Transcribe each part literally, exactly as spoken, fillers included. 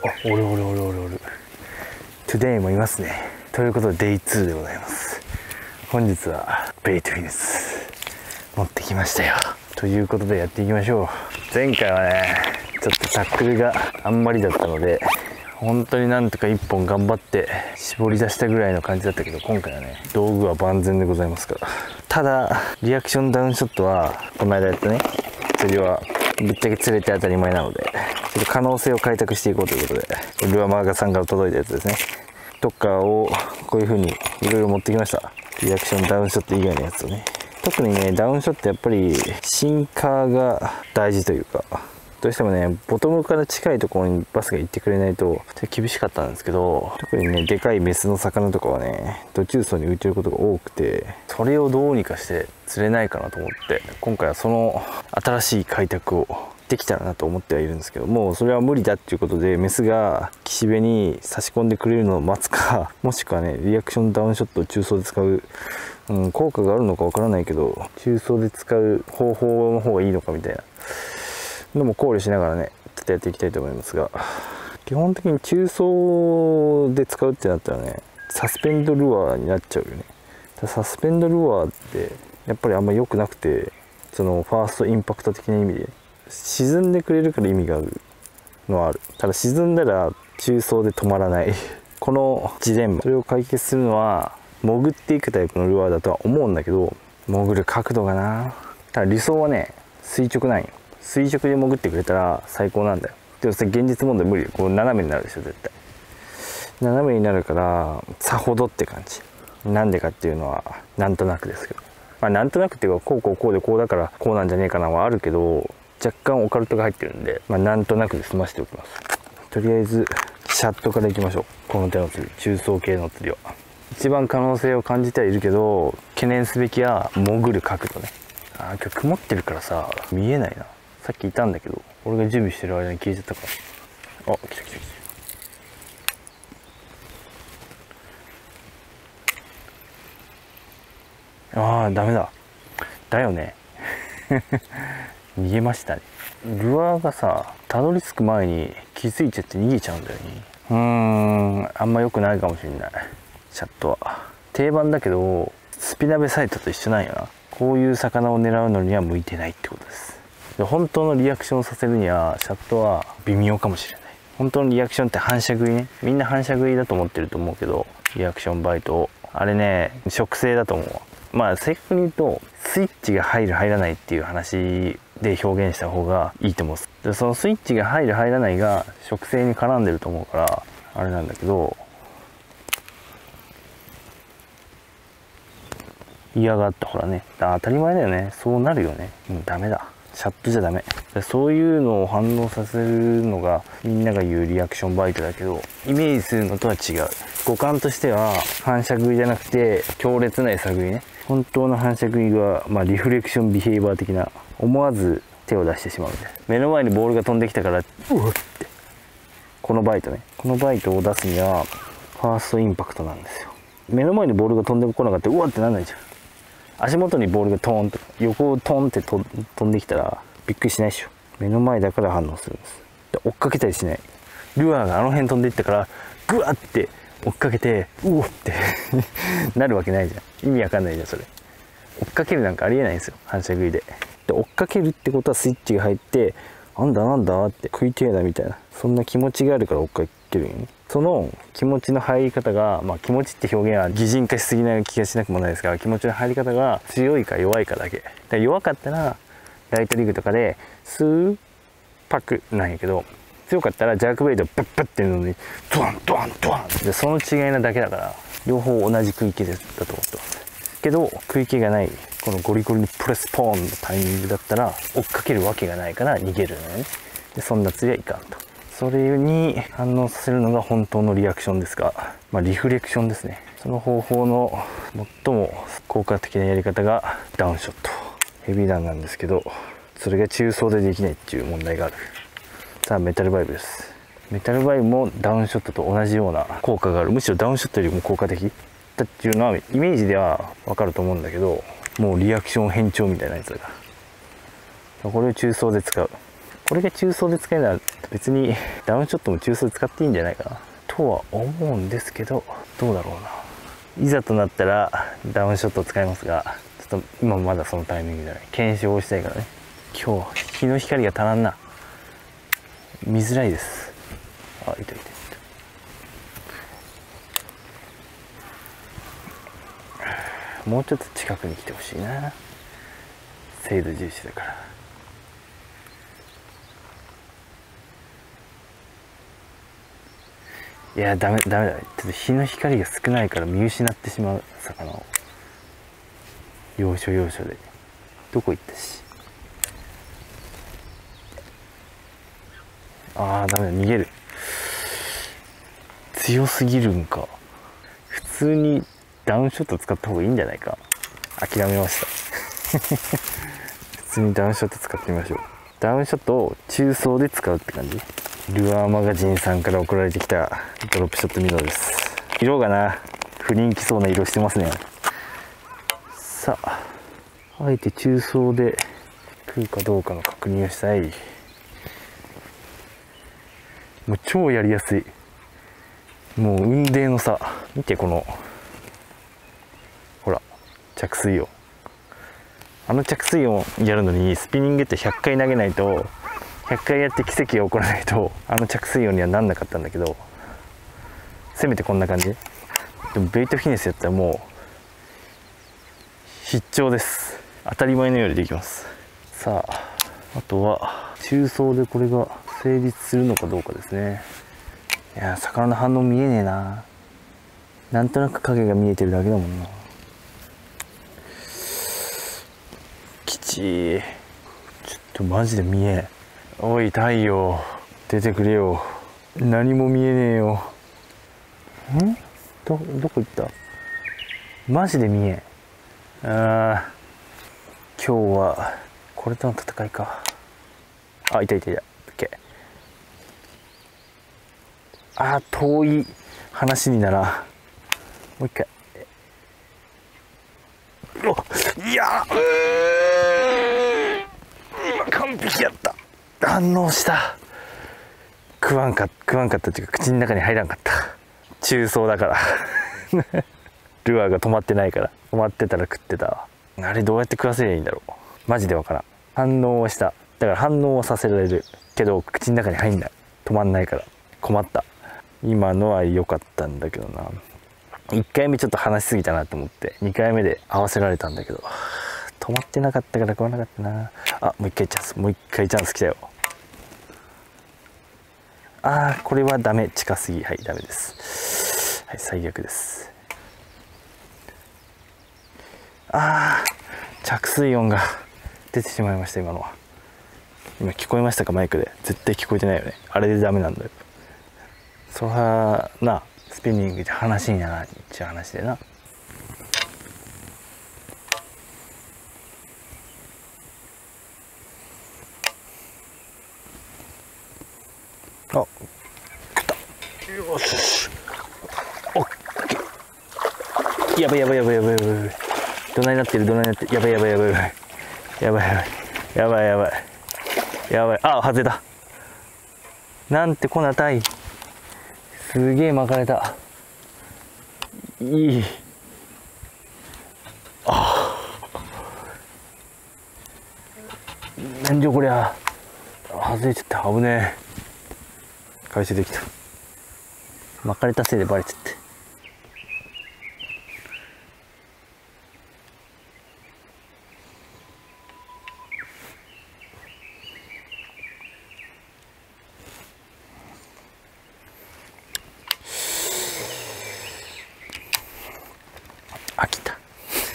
おるおるおるおるおる。トゥデイもいますね。ということでデイツーでございます。本日はベイトフィネス持ってきましたよ。ということでやっていきましょう。前回はねちょっとタックルがあんまりだったので、本当になんとかいっぽん頑張って絞り出したぐらいの感じだったけど、今回はね道具は万全でございますから。ただリアクションダウンショットはこの間やったね釣りはぶっちゃけ釣れて当たり前なので、ちょっと可能性を開拓していこうということで、ルアーマーガさんから届いたやつですね。とかをこういう風にいろいろ持ってきました。リアクションダウンショット以外のやつをね。特にねダウンショットやっぱりシンカーが大事というか、どうしてもねボトムから近いところにバスが行ってくれないと厳しかったんですけど、特にねでかいメスの魚とかはねド中層に浮いてることが多くて、それをどうにかして釣れないかなと思って、今回はその新しい開拓をできたらなと思ってはいるんですけども、それは無理だっていうことでメスが岸辺に差し込んでくれるのを待つか、もしくはねリアクションダウンショットを中層で使う、うん、効果があるのかわからないけど中層で使う方法の方がいいのかみたいなのも考慮しながらねちょっとやっていきたいと思いますが、基本的に中層で使うってなったらねサスペンドルアーになっちゃうよね。サスペンドルアーってやっぱりあんま良くなくて、そのファーストインパクト的な意味で沈んでくれるから意味があるのはある。ただ沈んだら中層で止まらないこのジレンマ、それを解決するのは潜っていくタイプのルアーだとは思うんだけど、潜る角度がな、ただ理想はね垂直なんよ。垂直で潜ってくれたら最高なんだよ。でもそれ現実問題無理よ。こう斜めになるでしょ絶対。斜めになるからさほどって感じ。なんでかっていうのはなんとなくですけど、まあなんとなくっていうかこうこうこうでこうだからこうなんじゃねえかなはあるけど、若干オカルトが入ってるんで、まあなんとなくで済ましておきます。とりあえずシャットからいきましょう。この手の釣り、中層系の釣りは一番可能性を感じてはいるけど、懸念すべきは潜る角度ね。あー今日曇ってるからさ見えないな。さっきいたんだけど俺が準備してる間に消えちゃったから。あ、来た来た来た。あーダメだだよね逃げましたね。ルアーがさたどり着く前に気づいちゃって逃げちゃうんだよね。うーんあんま良くないかもしれない。シャットは定番だけどスピナベサイトと一緒なんやな。こういう魚を狙うのには向いてないってことです。で本当のリアクションさせるにはシャットは微妙かもしれない。本当のリアクションって反射食いね。みんな反射食いだと思ってると思うけど、リアクションバイトをあれね食性だと思うわ。まあ正確に言うとスイッチが入る入らないっていう話で表現した方がいいと思うんです。でそのスイッチが入る入らないが食性に絡んでると思うからあれなんだけど、嫌がったほらね、当たり前だよね。そうなるよね。うん、ダメだ。シャットじゃダメ。そういうのを反応させるのがみんなが言うリアクションバイトだけど、イメージするのとは違う。五感としては反射食いじゃなくて強烈な餌食いね。本当の反射食いが、まあ、リフレクションビヘイバー的な、思わず手を出してしまうんで、目の前にボールが飛んできたからうわってこのバイトね、このバイトを出すにはファーストインパクトなんですよ。目の前にボールが飛んでこなかったらうわってなんないじゃん。足元にボールがトーンと横をトンって飛んできたらびっくりしないでしょ。目の前だから反応するんです。で追っかけたりしない。ルアーがあの辺飛んでいったからグワッて追っかけてうおってなるわけないじゃん。意味わかんないじゃんそれ。追っかけるなんかありえないんですよ反射食いで。で追っかけるってことはスイッチが入ってなんだなんだって食いてえなみたいな、そんな気持ちがあるから追っかけるよね。その気持ちの入り方が、まあ気持ちって表現は擬人化しすぎない気がしなくもないですが、気持ちの入り方が強いか弱いかだけ。だから弱かったらライトリグとかでスーパクなんやけど、強かったらジャークベイトをプップッっていうのにドワンドワンドワンで、その違いなだけだから両方同じ食い気だと思ってますけど、食い気がないこのゴリゴリにプレスポーンのタイミングだったら追っかけるわけがないから逃げるのよね。でそんな釣りはいかんと。それに反応させるのが本当のリアクションですが、まあ、リフレクションですね。その方法の最も効果的なやり方がダウンショット、ヘビーダウンなんですけど、それが中層でできないっていう問題がある。さあメタルバイブです。メタルバイブもダウンショットと同じような効果がある。むしろダウンショットよりも効果的だっていうのはイメージではわかると思うんだけど、もうリアクション変調みたいなやつだから、これを中層で使う。 これが中層で使えるなら別にダウンショットも中層で使っていいんじゃないかなとは思うんですけど、どうだろうな。いざとなったらダウンショットを使いますが、ちょっと今まだそのタイミングじゃない。検証をしたいからね。今日日の光が足らんな。見づらいです。あ、いたいたいた。もうちょっと近くに来てほしいな。精度重視だから。いや、ダメダメだ。ちょっと日の光が少ないから見失ってしまう魚を。要所要所で。どこ行ったし。ああ、ダメだ、逃げる。強すぎるんか。普通にダウンショット使った方がいいんじゃないか。諦めました。普通にダウンショット使ってみましょう。ダウンショットを中層で使うって感じ。ルアーマガジンさんから送られてきたドロップショットミノです。色がな、不人気そうな色してますね。さあ、あえて中層で食うかどうかの確認をしたい。もう超やりやすい。もう雲泥の差。見て、このほら着水音。あの着水音やるのにスピニングってひゃっかい投げないと、ひゃっかいやって奇跡が起こらないとあの着水音にはなんなかったんだけど、せめてこんな感じでもベイトフィネスやったらもう必聴です。当たり前のようにできます。さあ、あとは中層でこれが成立するのかどうかですね。いやー、魚の反応見えねえな。なんとなく影が見えてるだけだもんな。きちー。ちょっとマジで見えん。おい太陽、出てくれよ。何も見えねえよ。んどどこ行った。マジで見えん。あー、今日はこれとの戦いか。あ、いたいたいた。OK。あー、遠い話にならん。もう一回。お、いやー、うーん、完璧やった。反応した。食わんか食わんかったっていうか、口の中に入らんかった。中層だからルアーが止まってないから。止まってたら食ってたわ。あれどうやって食わせりゃいいんだろう。マジでわからん。反応をした。だから反応をさせられるけど口の中に入んない。止まんないから困った。今のは良かったんだけどな。いっかいめちょっと話しすぎたなと思ってにかいめで合わせられたんだけど、止まってなかったから食わなかったな。あ、もう一回チャンス。もう一回チャンス来たよ。あー、これはダメ。近すぎ。はい、ダメです。はい、最悪です。あー、着水音が出てしまいました。今のは。今聞こえましたか？マイクで。絶対聞こえてないよね。あれでダメなんだよ。そらな、スピニングで話にならんっちゅう話でな。あ、食った。よし。オッケー。やばいやばいやばいやばいやばいやばい。どないなってるどないなってる。やばいやばいやばいやばい。やばいやばいやばいやばい。やばい。あ、外れた。なんてこなたい。すげえ巻かれた。いい。ああ。なんじゃこりゃ。外れちゃった。危ねえ。回収できた。巻かれたせいでバレちゃって。飽きた。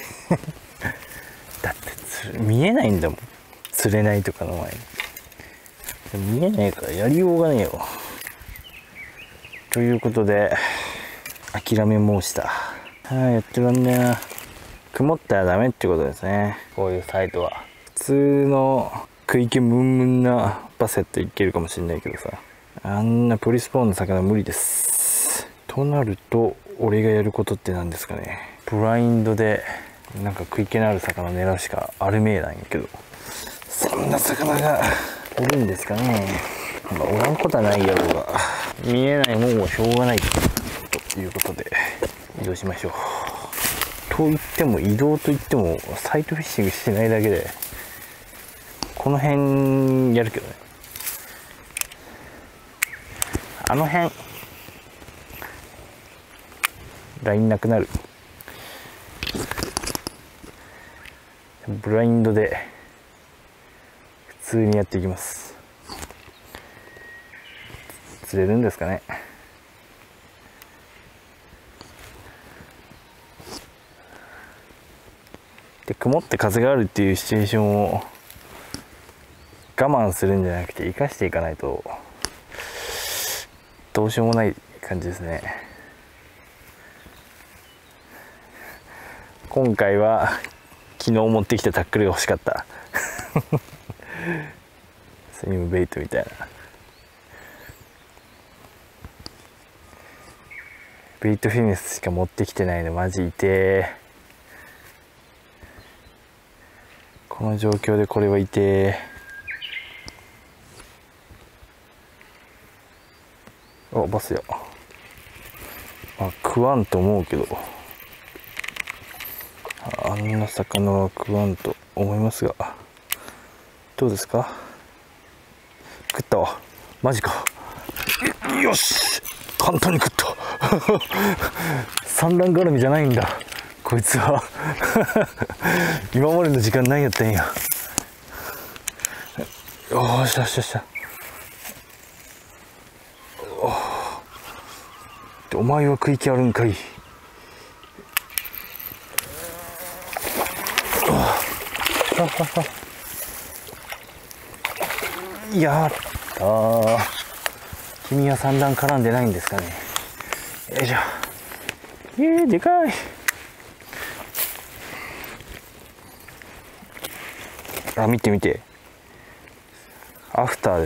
だってつ見えないんだもん。釣れないとかの前に。見えないからやりようがねえよ。ということで諦め申した。はあ、やってらんねえな。曇ったらダメってことですね。こういうサイトは普通の食い気ムンムンなバスやったらいけるかもしれないけどさ、あんなポリスポーンの魚無理です。となると俺がやることって何ですかね。ブラインドでなんか食い気のある魚狙うしかあるめえなんやけど、そんな魚がおるんですかね。まあ、おらんことはないやろうが、見えないもんはしょうがないということで移動しましょう。と言っても移動といってもサイトフィッシングしてないだけで、この辺やるけどね。あの辺ラインなくなる。ブラインドで普通にやっていきます。釣れるんですかね。で、曇って風があるっていうシチュエーションを我慢するんじゃなくて生かしていかないとどうしようもない感じですね。今回は昨日持ってきたタックルが欲しかったスイムベイトみたいな。ベイトフィネスしか持ってきてないのマジ痛え。この状況でこれは痛え。お、バスや。あ、食わんと思うけど、あんな魚は食わんと思いますが、どうですか。食ったわ。マジか。よし、簡単に食った産卵絡みじゃないんだこいつは今までの時間何やったんや。よーしよしよし。お, お前は食い気あるんかい。やったー。君は産卵絡んでないんですかね。よいしょ。えー、でかい。あ、見て見て、アフターです。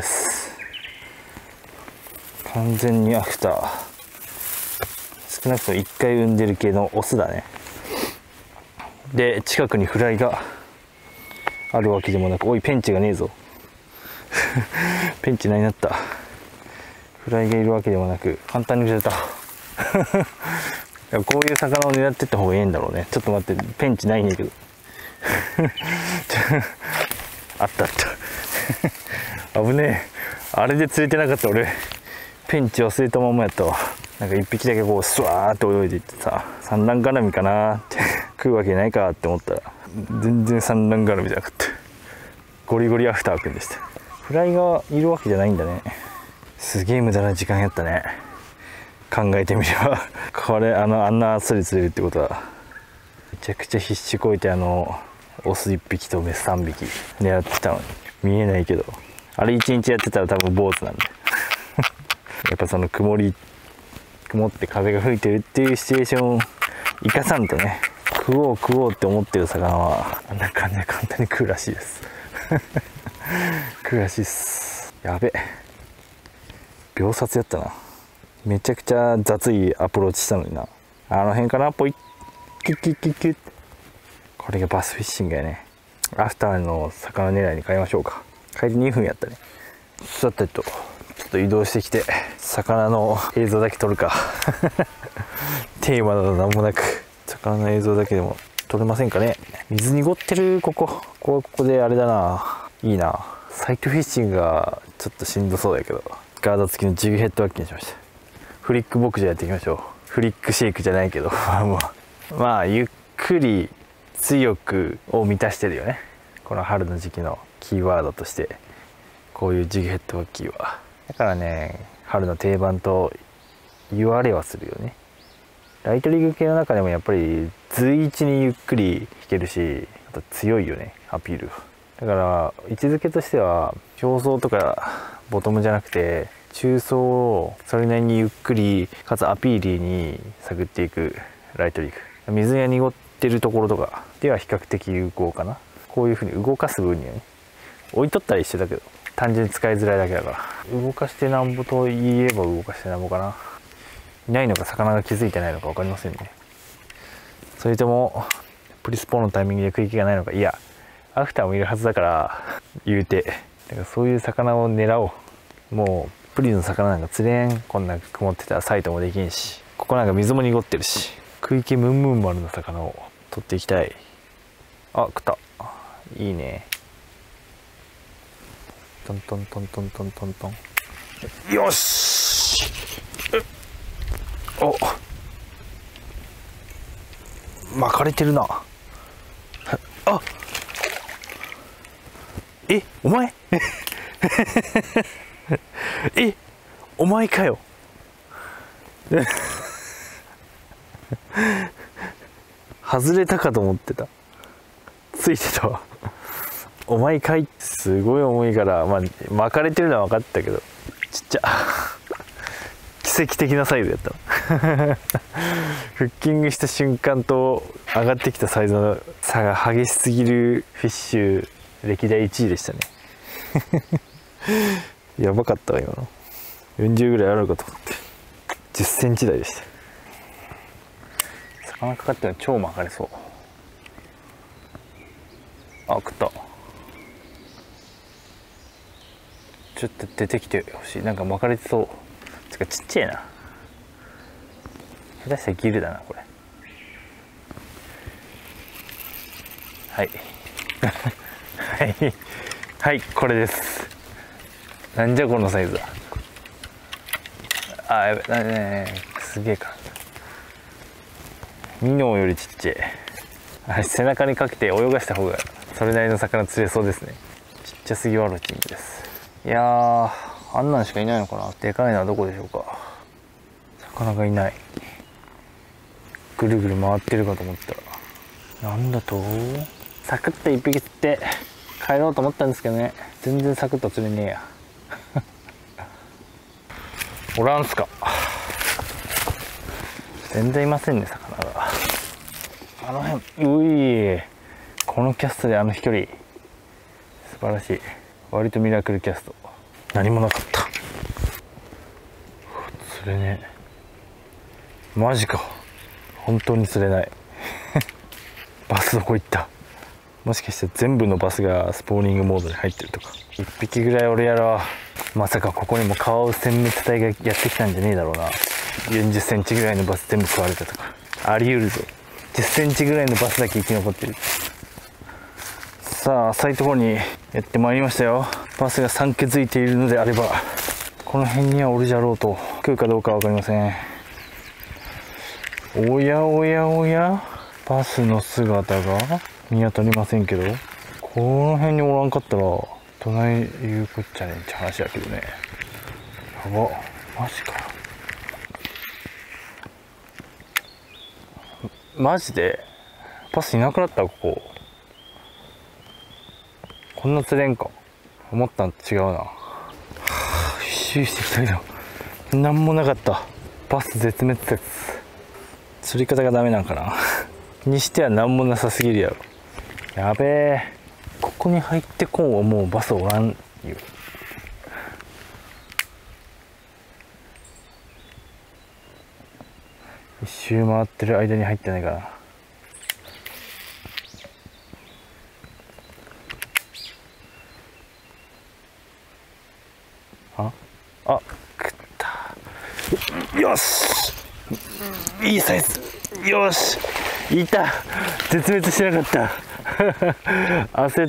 完全にアフター。少なくともいっかい産んでる系のオスだね。で、近くにフライがあるわけでもなく、おい、ペンチがねえぞペンチ何になった。フライがいるわけでもなく、簡単に釣れたこういう魚を狙ってった方がいいんだろうね。ちょっと待って、ペンチないんだけどあったあった危ねえ。あれで釣れてなかった。俺ペンチ忘れたままやったわ。なんか一匹だけこうスワーって泳いでいってさ、産卵絡みかなって食うわけないかって思ったら全然産卵絡みじゃなくてゴリゴリアフターくんでした。フライがいるわけじゃないんだね。すげえ無駄な時間やったね、考えてみればこれあのあんなあっさり釣れるってことは、めちゃくちゃ必死こいて、あのオスいっぴきとメスさんびき狙ってたのに見えないけど、あれいちにちやってたら多分坊主なんでやっぱその曇り曇って風が吹いてるっていうシチュエーションを生かさんとね、食おう食おうって思ってる魚はあんな感じで簡単に食うらしいです食うらしいっす。やべ、秒殺やったな。めちゃくちゃ雑いアプローチしたのにな。あの辺かな、ポイッキュッキュッキュッキュッ。これがバスフィッシングやね。アフターの魚狙いに変えましょうか。帰りにふんやったね。さてと、ちょっと移動してきて魚の映像だけ撮るかテーマなど何もなく魚の映像だけでも撮れませんかね。水濁ってる。ここここここであれだな、いいな。サイトフィッシングがちょっとしんどそうだけど、ガード付きのジグヘッドワッキにしました。フリック牧場やっていきましょう。フリックシェイクじゃないけどまあゆっくり強くを満たしてるよね、この春の時期のキーワードとして。こういうジグヘッドワッキーはだからね、春の定番と言われはするよね。ライトリーグ系の中でもやっぱり随一にゆっくり弾けるし、あと強いよね、アピールが。だから位置づけとしては表層とかボトムじゃなくて中層をそれなりにゆっくりかつアピーリーに探っていくライトリーグ。水が濁ってるところとかでは比較的有効かな。こういうふうに動かす分にはね、置いとったら一緒だけど単純に使いづらいだけだから、動かしてなんぼと言えば動かしてなんぼかな。いないのか魚が気づいてないのか分かりませんね。それともプリスポーンのタイミングで食い気がないのか。いやアフターもいるはずだから言うてだからそういう魚を狙おう。もうプリの魚なんか釣れん。こんな曇ってたらサイトもできんし、ここなんか水も濁ってるし、食い気ムンムン丸の魚を取っていきたい。あ、食った。いいね。トントントントントントントン。よし。お、巻かれてるな。あ、え、お前え、お前かよ外れたかと思ってた。ついてたわ。お前かい。すごい重いから、まあ巻かれてるのは分かったけど、ちっちゃ奇跡的なサイズやったフッキングした瞬間と上がってきたサイズの差が激しすぎるフィッシュ歴代いちいでしたねやばかったわ今の。よんじゅうぐらいあるかと思ってじゅっセンチ台でした。魚かかってるの超巻かれそう。あ、食った。ちょっと出てきてほしい。なんか巻かれてそう。つかちっちゃいな。下手したらギルだなこれ。はいはいはいこれです。なんじゃこのサイズは。あ、やべなね、すげえか。ミノーよりちっちゃい。あれ背中にかけて泳がした方がそれなりの魚釣れそうですね。ちっちゃすぎワロチンです。いやー、あんなんしかいないのかな。でかいのはどこでしょうか。魚がいない。ぐるぐる回ってるかと思ったら、なんだとサクッと一匹釣って帰ろうと思ったんですけどね、全然サクッと釣れねえやおらんすか。全然いませんね魚が。あの辺、うい、このキャストであの飛距離素晴らしい。割とミラクルキャスト。何もなかった。釣れねえ。マジか、本当に釣れないバスどこ行った。もしかして全部のバスがスポーニングモードに入ってるとか。いっぴきぐらい俺やろ。まさかここにもカワウ殲滅隊がやってきたんじゃねえだろうな。よんじゅっセンチぐらいのバス全部食われたとかあり得るぞ。じゅっセンチぐらいのバスだけ生き残ってる。さあ浅いところにやってまいりましたよ。バスが産気づいているのであれば、この辺にはオルジャローと食うかどうか分かりません。おやおやおや、バスの姿が見当たりませんけど、この辺におらんかったらどない言うこっちゃねんって話やけどね。やば、マジか。マジでバスいなくなった。こここんな釣れんか。思ったんと違うな。はあ、一周してきたけどなんもなかった。バス絶滅説。釣り方がダメなんかなにしてはなんもなさすぎるやろ。やべえ、ここに入ってこんはもうバスおらんよ。一周回ってる間に入ってないかな。ああ、食った。よし、いいサイズ。よし、いた。絶滅してなかった焦った。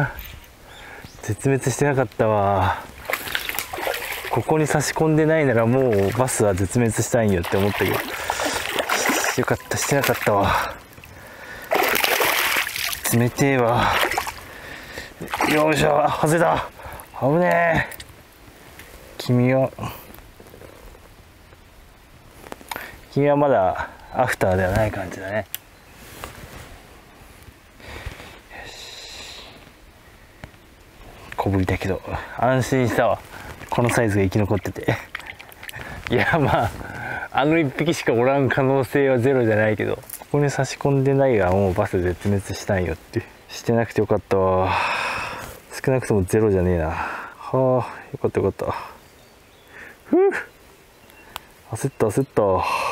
絶滅してなかったわ。ここに差し込んでないならもうバスは絶滅したいんよって思ったけど、よかった、してなかったわ。冷てえわ。よいしょ、外れた。危ねえ。君は君はまだアフターではない感じだね。よし、小ぶりだけど安心したわ。このサイズが生き残ってていや、まああのいっぴきしかおらん可能性はゼロじゃないけど、ここに差し込んでないがもうバス絶滅したんよって。してなくてよかったわ。少なくともゼロじゃねえな。はあ、よかったよかった。ふう、焦った焦った。